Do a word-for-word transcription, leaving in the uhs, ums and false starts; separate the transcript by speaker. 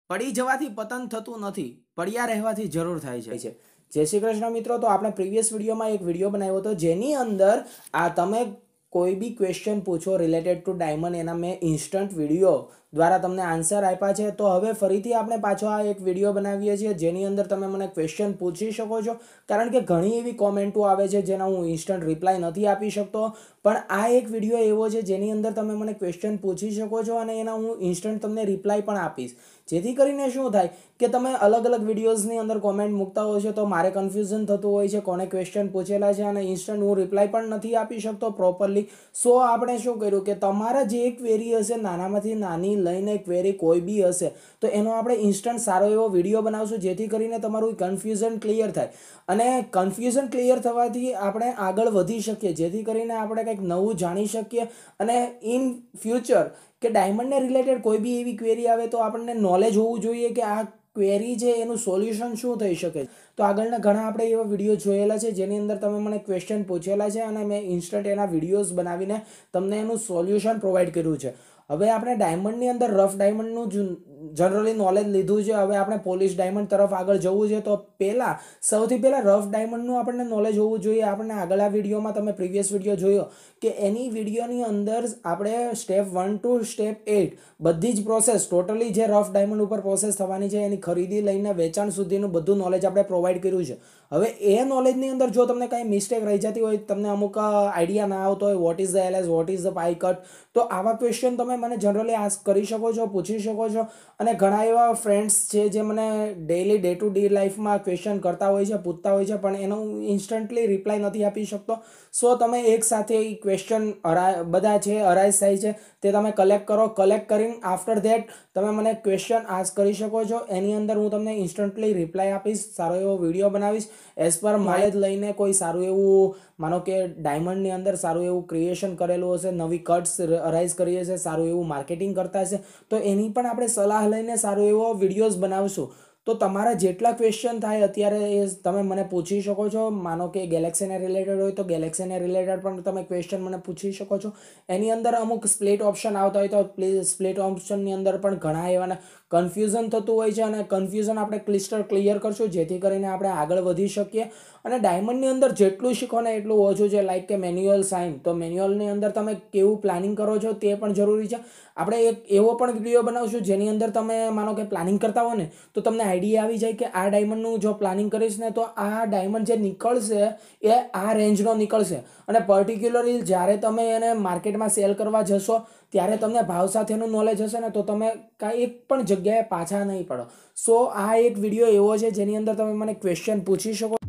Speaker 1: પડી જવાથી પતન થતું નથી, પડ્યા રહેવાથી જરૂર થાય છે। જય શ્રી કૃષ્ણ મિત્રો। તો આપણે પ્રીવિયસ વિડીયોમાં એક વિડીયો બનાવ્યો હતો જેની અંદર આ તમે કોઈ બી ક્વેશ્ચન પૂછો રિલેટેડ ટુ ડાયમંડ, એના મેં ઇન્સ્ટન્ટ વિડીયો દ્વારા તમને આન્સર આપ્યા છે। તો હવે ફરીથી આપણે પાછો આ એક વિડીયો બનાવીએ છીએ જેની અંદર તમે મને ક્વેશ્ચન પૂછી શકો છો, કારણ કે ઘણી એવી કોમેન્ટો આવે છે જેના હું ઇન્સ્ટન્ટ રિપ્લાય નથી આપી શકતો, પણ આ એક વિડીયો એવો છે જેની અંદર તમે મને ક્વેશ્ચન પૂછી શકો છો અને એના હું ઇન્સ્ટન્ટ તમને રિપ્લાય પણ આપીશ, જેથી કરીને શું થાય કે તમે અલગ અલગ વિડીયોઝની અંદર કોમેન્ટ મૂકતા હોય છે તો મારે કન્ફ્યુઝન થતું હોય છે કોને ક્વેશ્ચન પૂછેલા છે અને ઇન્સ્ટન્ટ હું રિપ્લાય પણ નથી આપી શકતો પ્રોપરલી। સો આપણે શું કર્યું કે તમારા જે ક્વેરી હશે, નાનામાંથી નાની લઈને ક્વેરી કોઈ બી હશે, તો એનો આપણે ઇન્સ્ટન્ટ સારો એવો વિડીયો બનાવશું જેથી કરીને તમારું કન્ફ્યુઝન ક્લિયર થાય અને કન્ફ્યુઝન ક્લિયર થવાથી આપણે આગળ વધી શકીએ, જેથી કરીને આપણે કંઈક નવું જાણી શકીએ અને ઇન ફ્યુચર કે ડાયમંડને રિલેટેડ કોઈ બી એવી ક્વેરી આવે તો આપણને નોલેજ હોવું જોઈએ કે આ ક્વેરી છે એનું સોલ્યુશન શું થઈ શકે। તો આગળના ઘણા આપણે એવા વિડીયો જોયેલા છે જેની અંદર તમે મને ક્વેશ્ચન પૂછેલા છે અને મેં ઇન્સ્ટન્ટ એના વિડીયોઝ બનાવીને તમને એનું સોલ્યુશન પ્રોવાઈડ કર્યું છે। હવે આપણે ડાયમંડની અંદર રફ ડાયમંડનું જનરલી નોલેજ લીધું છે, હવે આપણે પોલિશ ડાયમંડ તરફ આગળ જવું છે, તો પહેલાં સૌથી પહેલાં રફ ડાયમંડનું આપણને નોલેજ હોવું જોઈએ। આપણને આગળના વિડીયોમાં તમે પ્રીવિયસ વિડીયો જોયો કે એની વિડીયોની અંદર આપણે step one to step eight બધી જ પ્રોસેસ ટોટલી જે રફ ડાયમંડ ઉપર પ્રોસેસ થવાની છે એની ખરીદી લઈને વેચાણ સુધીનું બધું નોલેજ આપણે પ્રોવાઈડ કર્યું છે। હવે એ નોલેજની અંદર જો તમને કાંઈ મિસ્ટેક રહી જતી હોય, તમને અમુક આઈડિયા ના આવતો હોય what is the L, S is is the કટ, તો આવા ક્વેશ્ચન તમે મને જનરલી આસ્ક કરી શકો છો, પૂછી શકો છો। અને ઘણા એવા ફ્રેન્ડ્સ છે જે મને ડેઈલી ડે ટુ ડે લાઈફમાં ક્વેશ્ચન કરતા હોય છે, પૂછતા હોય છે, પણ એનો હું ઇન્સ્ટન્ટલી રિપ્લાય નથી આપી શકતો। સો તમે એક સાથે ક્વેશ્ચન બધા છે અરાઇઝ થાય છે તે તમે કલેક્ટ કરો, કલેક્ટ કરીને આફ્ટર ધેટ તમે મને ક્વેશ્ચન આસ્ક કરી શકો છો, એની અંદર હું તમને ઇન્સ્ટન્ટલી રિપ્લાય આપીશ, સારો એવો વિડીયો બનાવીશ એઝ પર નોલેજ લઈને। કોઈ સારું એવું માનો કે ડાયમંડની અંદર સારું એવું ક્રિએશન કરેલું હશે, નવી કટ્સ અરાઇઝ કરી હશે, સારું એવું માર્કેટિંગ કરતા હશે, તો એની પણ આપણે સલાહ લઈને સારો એવો વિડીયોઝ બનાવશું। તો તમારા જેટલા ક્વેશ્ચન થાય અત્યારે એ તમે મને પૂછી શકો છો। માનો કે ગેલેક્સીને રિલેટેડ હોય તો ગેલેક્સીને રિલેટેડ પણ તમે ક્વેશ્ચન મને પૂછી શકો છો। એની અંદર અમુક સ્પ્લિટ ઓપ્શન આવતા હોય તો પ્લીઝ સ્પ્લિટ ઓપ્શનની અંદર પણ ઘણા એવાના કન્ફ્યુઝન થતું હોય છે અને કન્ફ્યુઝન આપણે ક્લિસ્ટર ક્લિયર કરશું જેથી કરીને આપણે આગળ વધી શકીએ। અને ડાયમંડની અંદર જેટલું શીખો ને એટલું ઓછું છે, લાઈક કે મેન્યુઅલ સાઇન, તો મેન્યુઅલની અંદર તમે કેવું પ્લાનિંગ કરો છો તે પણ જરૂરી છે। આપણે એક એવો પણ વિડીયો બનાવશું જેની અંદર તમે માનો કે પ્લાનિંગ કરતા હો ને તો તમને આઈડિયા આવી જાય કે આ ડાયમંડનું જો પ્લાનિંગ કરીશ ને તો આ ડાયમંડ જે નીકળશે એ આ રેન્જનો નીકળશે અને પર્ટિક્યુલરલી જ્યારે તમે એને માર્કેટમાં સેલ કરવા જશો ત્યારે તમને ભાવ સાથેનું નોલેજ હશે ને તો તમે કાંઈ એક પણ જગ્યાએ પાછા નહીં પડો। સો આ એક વિડીયો એવો છે જેની અંદર તમે મને ક્વેશ્ચન પૂછી શકો